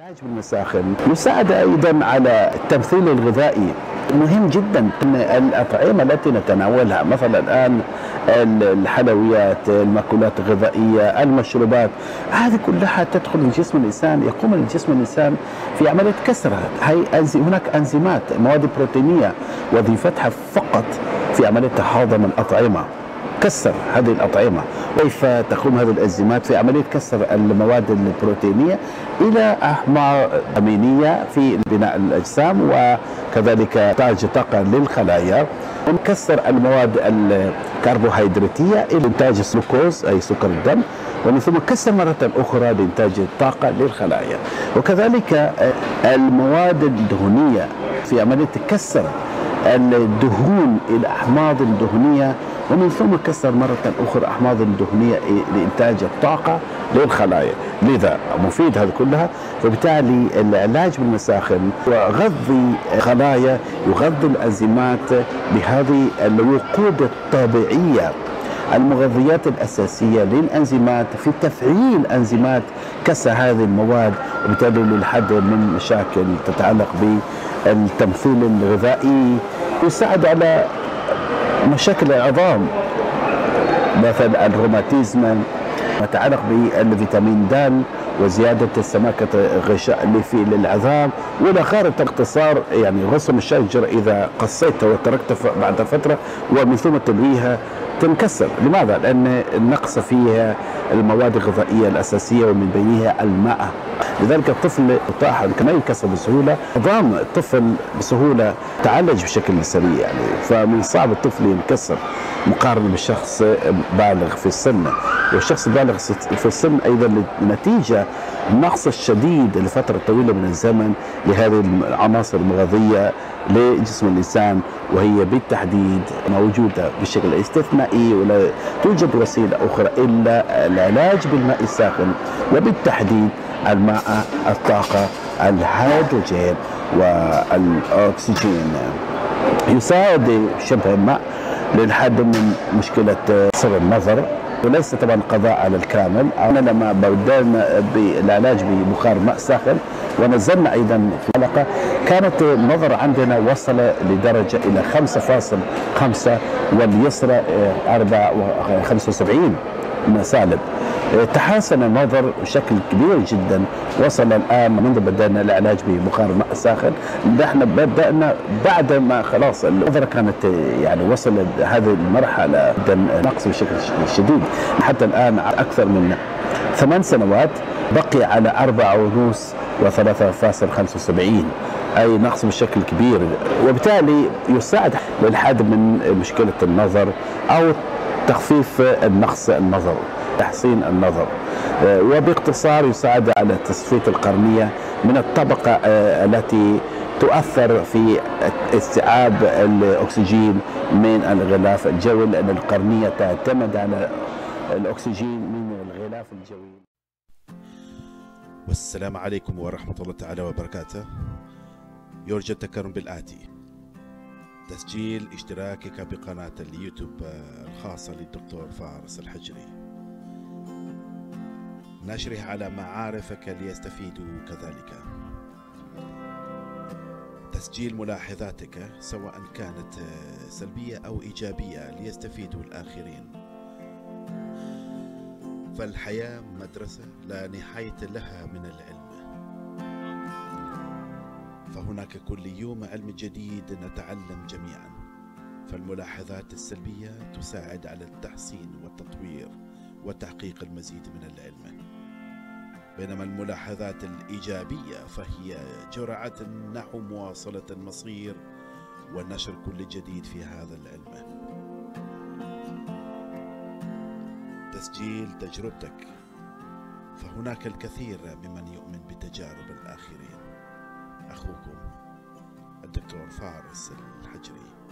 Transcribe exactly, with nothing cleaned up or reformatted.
العلاج بالمساخن يساعد أيضا على التمثيل الغذائي. مهم جدا أن الأطعمة التي نتناولها مثلا الآن الحلويات، المأكولات الغذائية، المشروبات، هذه كلها تدخل لجسم الإنسان، يقوم الجسم الإنسان في عملية كسرها. هي هناك أنزيمات، مواد بروتينية وظيفتها فقط في عملية هضم الأطعمة، كسر هذه الأطعمة. كيف تقوم هذه الأنزيمات في عملية كسر المواد البروتينية إلى أحماض أمينية في بناء الأجسام، وكذلك إنتاج طاقة للخلايا، ونكسر المواد الكربوهيدراتية إلى إنتاج الجلوكوز أي سكر الدم، ومن ثم كسر مرة أخرى لإنتاج الطاقة للخلايا. وكذلك المواد الدهنية في عملية كسر الدهون إلى أحماض دهنية، ومن ثم كسر مرة أخرى أحماض دهنية لإنتاج الطاقة للخلايا. لذا مفيد هذا كلها. فبالتالي العلاج بالمساخن وغذي خلايا، يغذي الأنزيمات بهذه الوقود الطبيعية، المغذيات الأساسية للأنزيمات في تفعيل أنزيمات كسر هذه المواد، وبالتالي للحد من مشاكل تتعلق بالتمثيل الغذائي. يساعد على مشاكل العظام مثل الروماتيزم، يتعلق بالفيتامين د وزيادة السماكة الغشاء اللي في للعظام وإلى آخره. باختصار يعني غصن الشجرة إذا قصيتها وتركتها بعد فترة ومن ثم تلويها تنكسر. لماذا؟ لأن النقص فيها المواد الغذائية الأساسية ومن بينها الماء. لذلك الطفل طاح كما ينكسر بسهولة، عظام الطفل بسهولة تعالج بشكل سريع يعني، فمن صعب الطفل ينكسر مقارنة بالشخص بالغ في السن. والشخص البالغ في السن أيضا نتيجة النقص الشديد لفترة طويلة من الزمن لهذه العناصر المغذية لجسم الإنسان، وهي بالتحديد موجودة بشكل استثنائي، ولا توجد وسيلة أخرى إلا العلاج بالماء الساخن، وبالتحديد الماء، الطاقة، الهيدروجين والأكسجين. يساعد شبه الماء للحد من مشكلة قصر النظر، وليس طبعا قضاء على الكامل. أنا لما بدأنا بالعلاج ببخار ماء ساخن ونزلنا أيضا في الحلقة، كانت النظر عندنا وصل لدرجة إلى خمسة فاصلة خمسة واليسرى أربعة وخمسة وسبعين سالب. تحسن النظر بشكل كبير جدا. وصل الآن منذ بدأنا العلاج ببخار ماء ساخن، نحن بدأنا بعد ما خلاص النظرة كانت يعني وصلت هذه المرحلة نقص بشكل شديد. حتى الآن أكثر من ثمان سنوات بقي على أربعة ونص وثلاثة فاصلة خمسة وسبعين، أي نقص بشكل كبير. وبالتالي يساعد للحد من مشكلة النظر أو تخفيف النقص النظر، تحسين النظر. وباختصار يساعد على تصفية القرنية من الطبقة التي تؤثر في استيعاب الأكسجين من الغلاف الجوي، لأن القرنية تعتمد على الأكسجين من الغلاف الجوي. والسلام عليكم ورحمة الله تعالى وبركاته. يرجى التكرم بالآتي: تسجيل اشتراكك بقناة اليوتيوب الخاصة للدكتور فارس الحجري، نشرها على معارفك ليستفيدوا كذلك، تسجيل ملاحظاتك سواء كانت سلبية أو إيجابية ليستفيدوا الآخرين. فالحياة مدرسة لا نهاية لها من العلم، فهناك كل يوم علم جديد نتعلم جميعا. فالملاحظات السلبية تساعد على التحسين والتطوير وتحقيق المزيد من العلم، بينما الملاحظات الإيجابية فهي جرعة نحو مواصلة المصير ونشر كل جديد في هذا العلم. تسجيل تجربتك، فهناك الكثير ممن يؤمن بتجارب الآخرين. أخوكم الدكتور فارس الحجري.